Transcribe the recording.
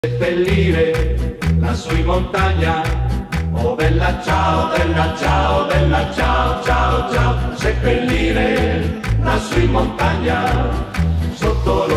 Seppellire lassù in montagna, oh bella ciao, bella ciao, bella ciao, ciao, ciao. Seppellire lassù in montagna, sotto